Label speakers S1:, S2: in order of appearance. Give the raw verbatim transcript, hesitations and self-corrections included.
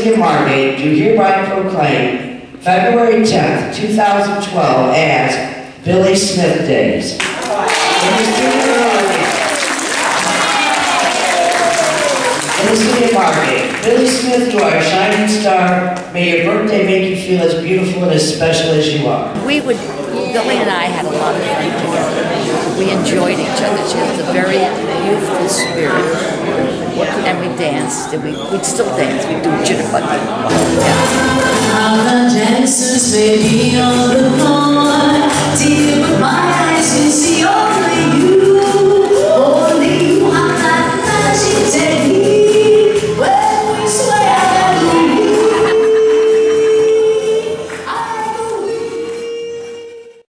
S1: City of Margate do hereby proclaim February tenth, two thousand twelve as Billie Smith Days. In the City of Margate, Billie Smith, you are a shining star. May your birthday make you feel as beautiful and as special as you are.
S2: We would, Billie and I had a lot of fun together. We enjoyed each other. She has a very youthful spirit. And we danced, and we, we'd still dance. We'd do jitterbug. Yeah.